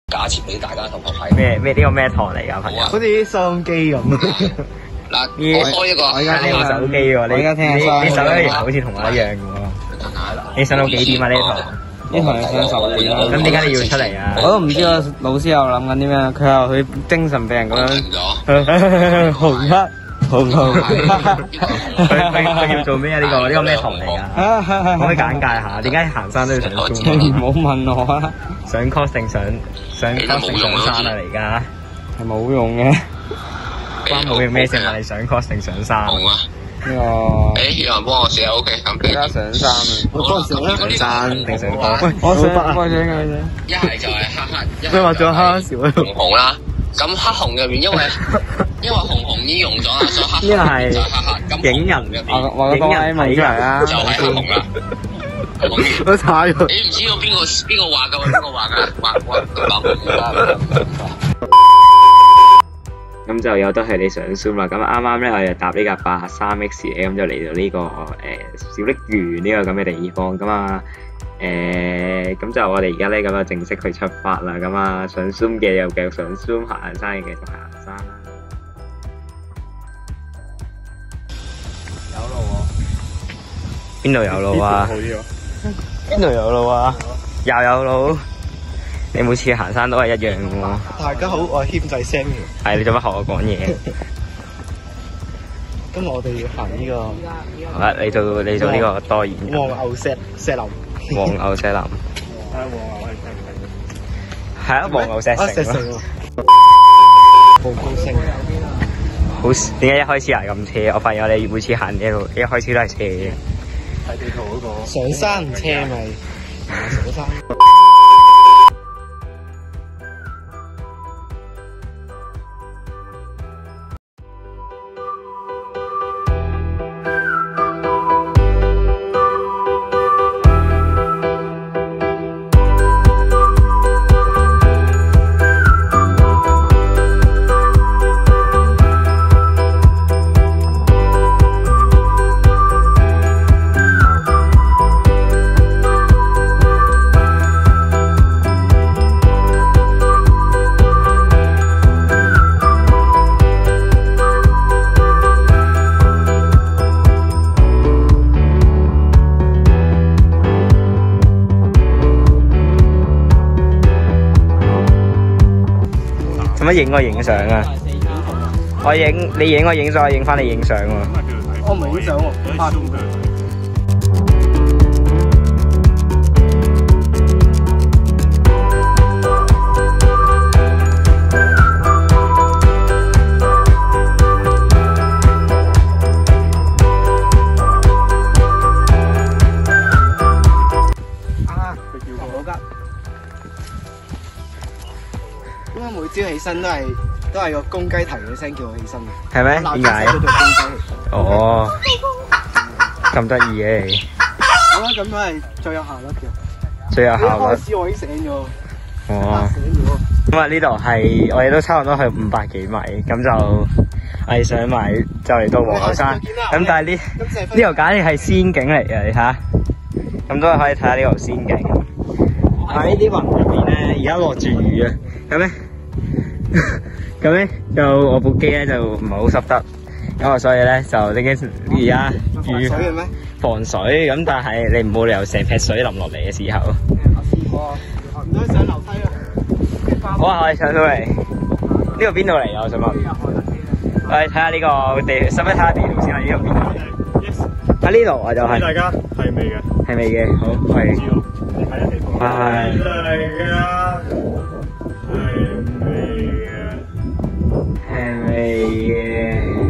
假設俾大家同學睇。 咩呢個咩堂嚟㗎，朋友？ 好似收音機咁。 嗱，我開一個。 我而家聽手機喎，你而家聽下你手機好似同我一樣嘅喎。你上到幾點啊？呢堂？ 呢堂上10點啦。 咁點解你要出嚟啊？ 我都唔知啊，老師又諗緊啲咩？佢話佢精神病人咁樣。紅黑。紅佢要做咩啊？呢個咩堂嚟㗎？可唔可以簡介下？點解行山都要上 Zoom？ 你唔好問我啊！ 上 cos 定上 cos 定上山啊？嚟家係冇用嘅。 關冇用咩事啊？你上 cos 定上山？ 紅啊！ 呢個誒，有人幫我寫 OK，咁而家上山啊！ 我幫上山定上 cos？ 我上我上嘅啫。 一係就係黑， 佢話仲有黑少紅紅啦。咁黑紅入邊，因為紅已經用咗啦，所以黑呢個係就係黑。咁影人入邊影人睇出嚟啦， 就係黑紅啦。 都踩咗。 你唔知道邊個畫㗎？邊個畫㗎？畫咁就有得係你上 Zoom 啦。咁啱啱咧，我就搭呢架83X 咁就嚟到呢個小瀝源呢個咁嘅地方咁啊。咁就我哋而家咧咁就正式去出發啦。咁啊，上 Zoom 嘅又繼續上 Zoom，行山嘅繼續行山啦。 有路喎。 邊度有路啊？邊度有路啊？又有路。你每次行山都係一樣嘅喎。 大家好，我係謙仔 Sammy。 係，你做乜學我講嘢？ 今日我哋要行呢個。 好啦，你做呢個多言。 黃牛石林。 黃牛石林。係啊，黃牛石城咯。 好高升。 好，點解一開始係咁斜？我發現我哋每次行呢度，一開始都係斜嘅。 睇地圖嗰個。上山唔斜咪上山。 做乜影我影相啊？你影我影相，我影翻你影相喎。 我唔係影相喎，拍片。佢叫我嗰間。點解每朝起身都係個公雞啼嘅聲叫我起身嘅？ 係咩？點解？哦，咁得意嘅你。 我覺得咁樣係最有效率嘅。 最有效率。 開始我已經醒咗。 哦。咁啊，呢度係我哋都差唔多去500幾米，咁就我哋上埋就嚟到黃牛山。咁但係呢度簡直係仙境嚟嘅，你睇下。咁都可以睇下呢度仙境。喺啲雲入邊咧，而家落住雨啊！咁咧就我部機咧就唔係好濕得，咁啊所以咧就呢啲而家雨防水咁，但係你冇理由成劈水淋落嚟嘅時候。 唔該上樓梯啦。 好啊，我哋上到嚟。呢個邊度嚟啊？我想問。我哋睇下呢個地，使唔使睇下地圖先啊？呢個邊度嚟？喺呢度啊，就係。大家係未嘅？係未嘅，好，係。睇下地圖。係。係未嘅。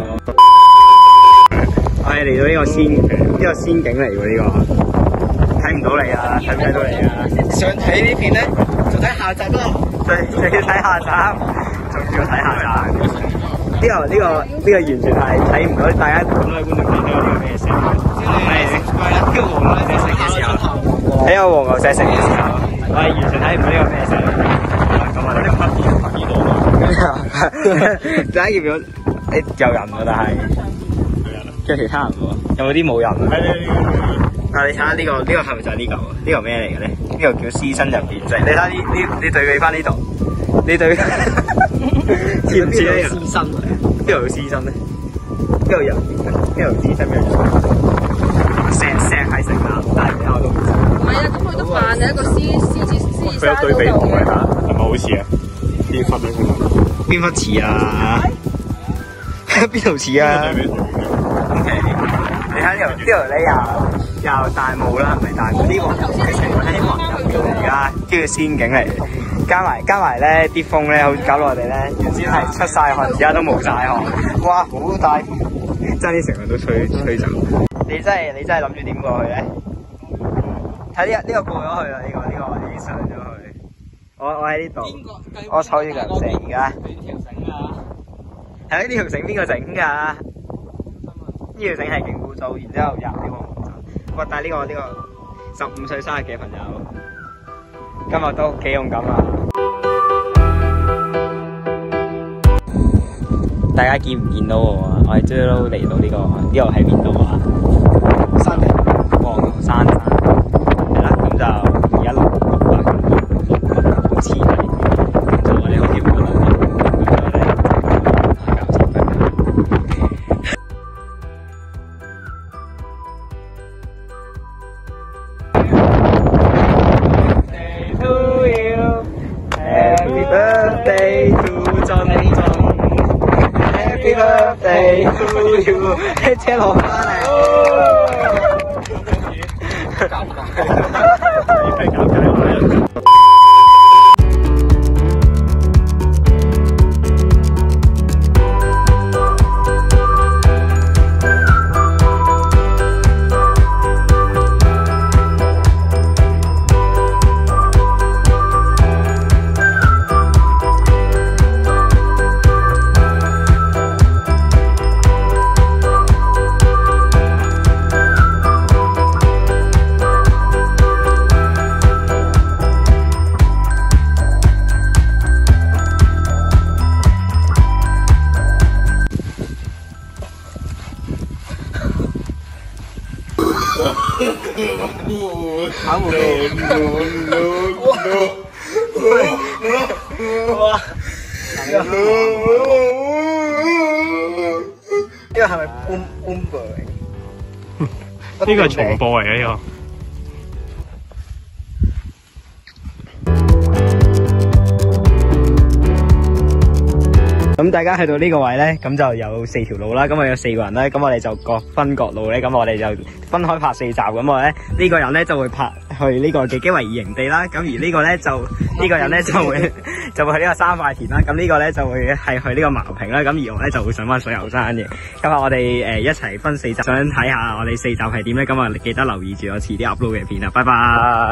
我哋嚟到呢個仙境嚟喎，呢個睇唔到你啊，睇唔睇到你啊？ 想睇呢片咧，就睇下集咯。 就要睇下集，仲要睇下集。呢個完全係睇唔到，大家咁多位觀眾睇到呢個咩聲？係呢個黃牛石城嘅時候，喺個黃牛石城嘅時候，我係完全睇唔到呢個咩聲。咁啊，呢個呢度啊，第一頁表你有人喎，但係仲有其他人喎，有冇啲冇人？但係你睇下呢個係咪就係呢嚿啊？呢嚿咩嚟嘅咧？ 呢度叫獅身人面仔。你睇你對比翻呢度，你對似唔似呢個獅身？邊度有獅身咧？邊度人面嘅？邊度獅身嘅？石係成立，但係我都唔知。 唔係啊，咁佢都扮係一個獅山對比圖嘅。 係咪好似啊？邊忽咧？邊忽似啊？邊度似啊 ？OK， 你睇呢度咧又大霧啦，係咪大霧？呢個係成個希望入邊嚟㗎，跟住仙境嚟，加埋咧啲風咧，好搞到我哋咧原先係出晒汗，而家都冇晒汗。哇，好大風，爭啲成個都吹走。你真係諗住點過去咧？睇呢個過咗去啦，呢個我已經上咗去。我喺呢度，我坐住條繩而家。 邊條繩啊？ 係呢條繩邊個整㗎？呢條繩係勁污糟，然之後入呢個網站。哇！但係呢個15歲生日嘅朋友，今日都幾勇敢啊！大家見唔見到我啊？我係追撈嚟到呢個喺邊度啊？山頂，黃牛山係啦，咁就而家600好似係，就我哋好貼㗎啦。Happy birthday to 俊俊 ，Happy birthday to you， 車落翻嚟。哇！呢個係咪 Boomber 嚟？ 呢個係重播嚟嘅呢個。 咁大家去到呢個位咧，咁就有4條路啦。咁我有4個人咧，咁我哋就各分各路咧。咁我哋就分開拍4集。咁我咧呢個人咧就會拍去呢個嘅基維爾營地啦。咁而呢個咧呢個人咧就會去呢個三塊田啦。咁呢個咧就會係去呢個茅坪啦。咁而我咧就會上翻水牛山嘅。今日我哋一齊分4集，想睇下我哋4集係點咧？咁啊記得留意住我遲啲 upload 嘅片啊！拜拜。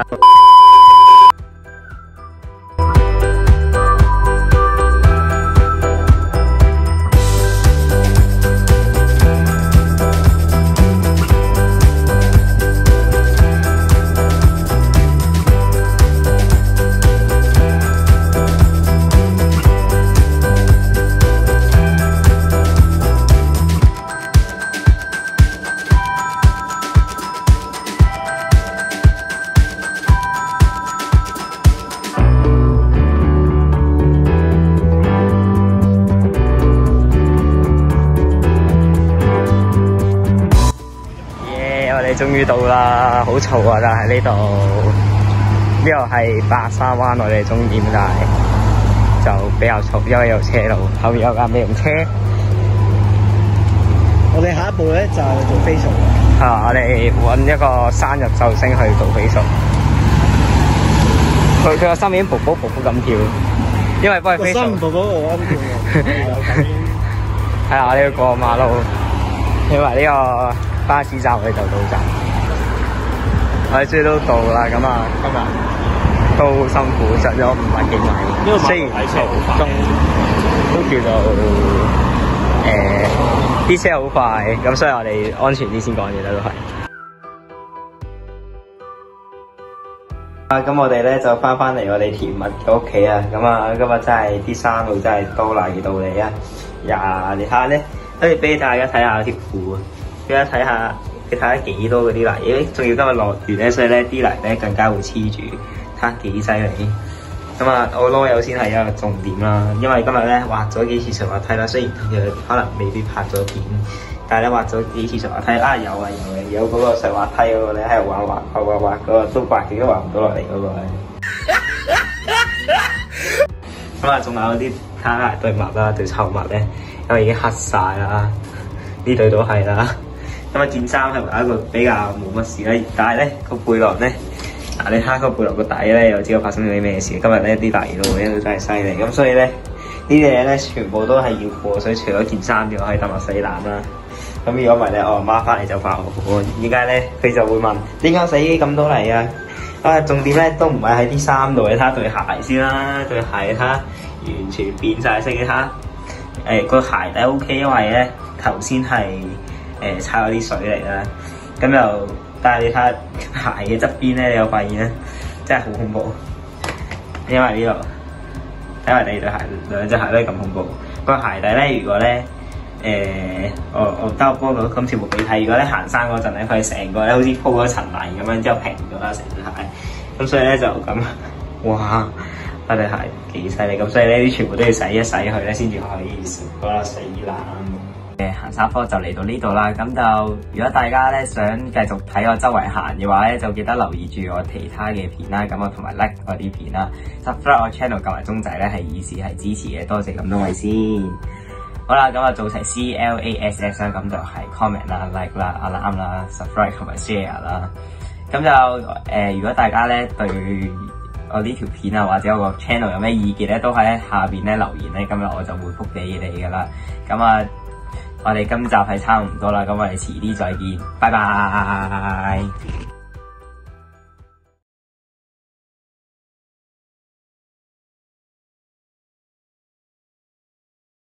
終於到啦，好嘈啊！但係呢度係白沙灣我哋終點，但係就比較嘈，因為有車路，後面有架美容車。我哋下一步咧就係做 facial。我哋揾一個生日壽星去做 facial。佢個心已經噗噗咁跳，因為幫佢 facial。心噗噗我咁跳。係啊，我哋要過馬路，因為呢個巴士站我哋就到站，我哋終於都到啦。咁啊，今日都好辛苦，上咗500幾米，雖然都叫做啲車好快，咁所以我哋安全啲先講嘢啦，都係。咁我哋咧就翻嚟我哋甜蜜嘅屋企啊！咁啊，今日真係啲山路真係多泥到你啊！你睇下咧，不如俾大家睇下啲褲啊！俾大家睇下，你睇下幾多嗰啲泥，仲要今日落雨咧，所以咧啲泥咧更加會黐住。 睇下幾犀利。咁啊，我攞有先係一個重點啦，因為今日咧滑咗幾次滑滑梯啦，雖然佢可能未必拍咗片，但係咧滑咗幾次滑滑梯啊有嗰個滑滑梯嗰個咧喺度滑嗰個都滑極都滑唔到落嚟嗰個咧。咁啊，仲有啲睇下對襪啦，對臭襪咧，因為已經黑晒啦，呢對都係啦。咁啊，件衫係一個比較冇乜事啦，但係咧個背囊咧。嗱，你睇下個背囊個底咧，又知道發生咗啲咩事。今日咧啲泥路咧都真係犀利，咁所以咧呢啲嘢咧全部都係要過水，除咗件衫之外，可以抌落洗籃啦。咁如果唔係咧，我阿媽翻嚟就發我。依家咧佢就會問點解洗咁多泥啊？啊，重點咧都唔係喺啲衫度，你睇下對鞋先啦，對鞋睇下完全變晒色，你睇下個鞋底 OK， 因為咧頭先係擦咗啲水嚟啦，咁又。但係你睇下鞋嘅側邊咧，你有發現咧，真係好恐怖。因為呢度，因為第二對鞋兩隻鞋都係咁恐怖。個鞋底咧，如果咧我今次冇俾睇。如果咧行山嗰陣咧，佢成個咧好似鋪咗層泥咁樣，之後平咗啦成對鞋。咁所以咧就咁，哇！對鞋幾犀利。咁所以呢啲全部都要洗一洗佢咧，先至可以嗰個洗冷。行山科就嚟到呢度啦，咁就如果大家咧想繼續睇我周圍行嘅話咧，就記得留意住我其他嘅片啦，咁我同埋 like 我啲片啦 ，subscribe 我 channel 撳埋鐘仔咧係以示係支持嘅，多謝咁多位先。好啦，咁啊做齊 CLASS 啦，咁就係 comment 啦、like 啦、alarm 啦、subscribe 同埋 share 啦。咁就如果大家咧對我呢條片啊或者我個 channel 有咩意見咧，都喺下邊咧留言咧，今日我就回覆俾你噶啦。咁啊〜我哋今集係差唔多啦，咁我哋遲啲再見，拜拜。